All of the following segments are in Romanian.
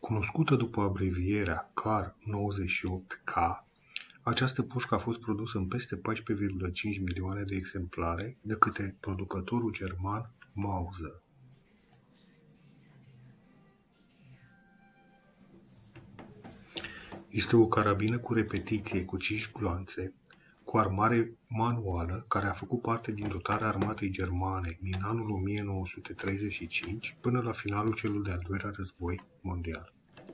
Cunoscută după abrevierea Kar-98K, această pușcă a fost produsă în peste 14,5 milioane de exemplare de către producătorul german Mauser. Este o carabină cu repetiție cu 5 gloanțe, cu armare manuală, care a făcut parte din dotarea armatei germane din anul 1935 până la finalul celui de-al doilea război mondial.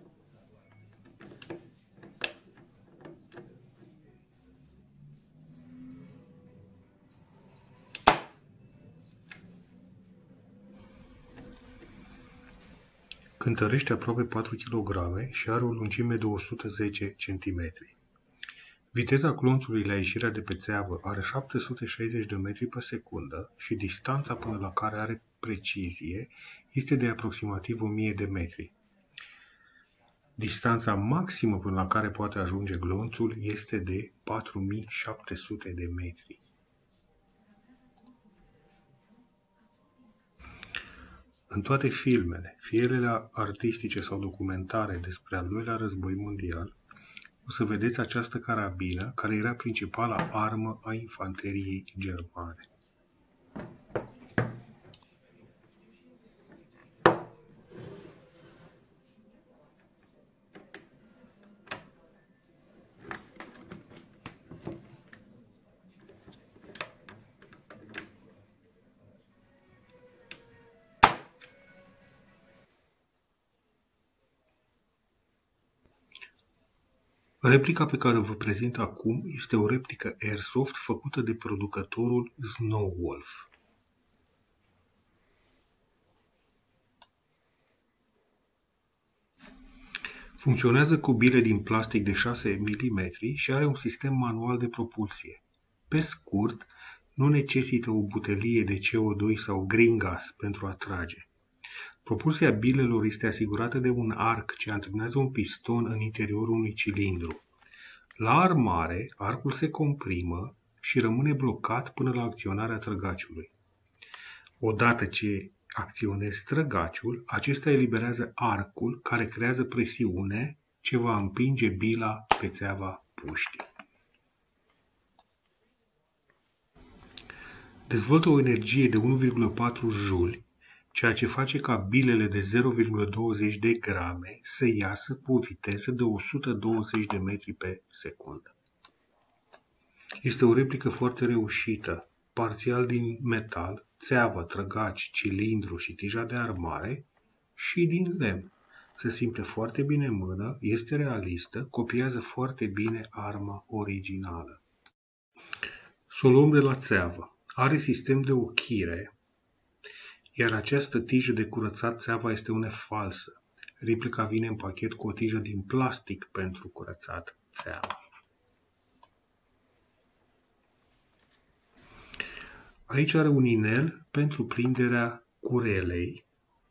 Cântărește aproape 4 kg și are o lungime de 110 cm. Viteza glonțului la ieșirea de pe țeavă are 760 de metri pe secundă și distanța până la care are precizie este de aproximativ 1000 de metri. Distanța maximă până la care poate ajunge glonțul este de 4700 de metri. În toate filmele, fie ele artistice sau documentare despre al doilea război mondial, o să vedeți această carabină, care era principala armă a infanteriei germane. Replica pe care vă prezint acum este o replică Airsoft făcută de producătorul Snowwolf. Funcționează cu bile din plastic de 6 mm și are un sistem manual de propulsie. Pe scurt, nu necesită o butelie de CO2 sau green gas pentru a trage. Propulsia bilelor este asigurată de un arc ce antrenează un piston în interiorul unui cilindru. La armare, arcul se comprimă și rămâne blocat până la acționarea trăgaciului. Odată ce acționezi trăgaciul, acesta eliberează arcul care creează presiune ce va împinge bila pe țeava puștii. Dezvoltă o energie de 1,4 juli, ceea ce face ca bilele de 0,20 de grame să iasă cu o viteză de 120 de metri pe secundă. Este o replică foarte reușită, parțial din metal, țeavă, trăgaci, cilindru și tija de armare și din lemn. Se simte foarte bine în mână, este realistă, copiază foarte bine arma originală. Să o luăm de la țeavă. Are sistem de ochire, iar această tijă de curățat țeava este una falsă. Replica vine în pachet cu o tijă din plastic pentru curățat țeava. Aici are un inel pentru prinderea curelei.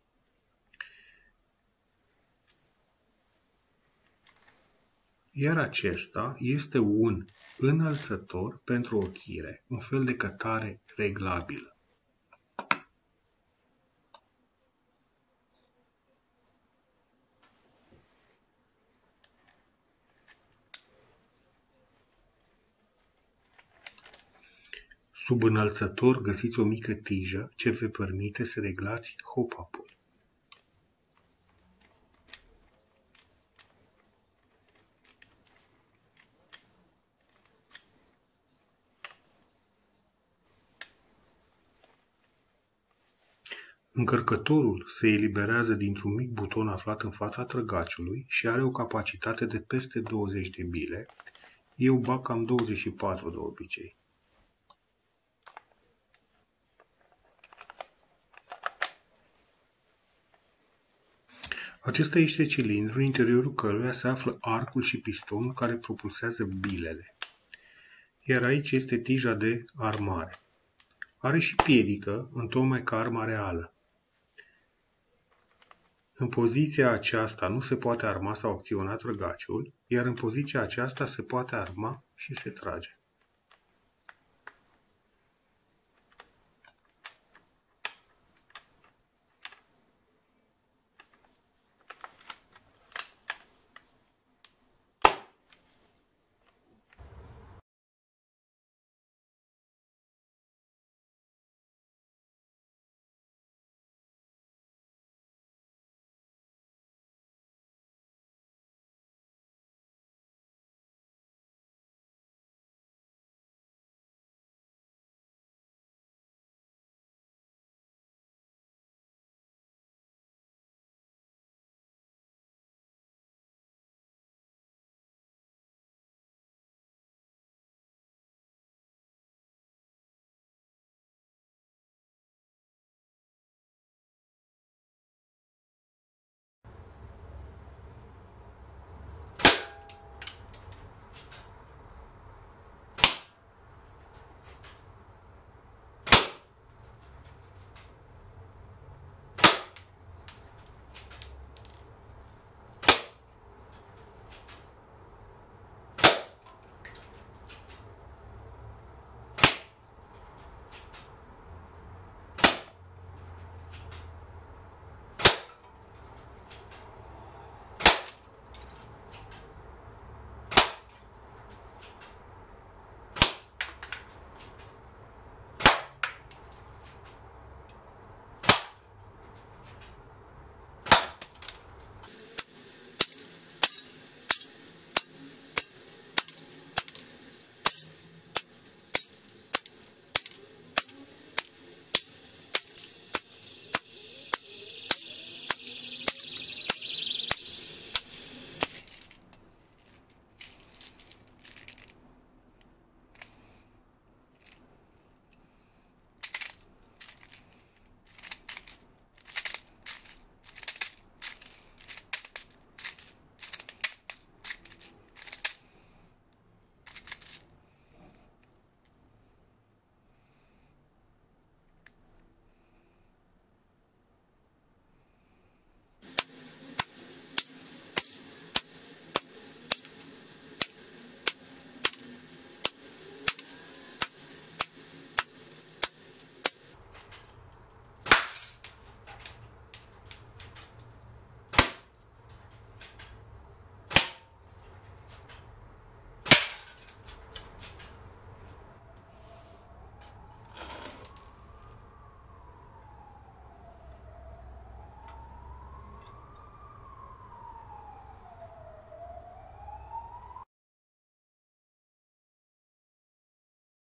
Iar acesta este un înălțător pentru ochire, un fel de cătare reglabilă. Sub înălțător găsiți o mică tijă ce vă permite să reglați hop-up-ul. Încărcătorul se eliberează dintr-un mic buton aflat în fața trăgaciului și are o capacitate de peste 20 de bile. Eu bag cam 24 de obicei. Acesta este cilindrul în interiorul căruia se află arcul și pistonul care propulsează bilele. Iar aici este tija de armare. Are și piedică, întocmai ca arma reală. În poziția aceasta nu se poate arma sau acționa trăgaciul, iar în poziția aceasta se poate arma și se trage.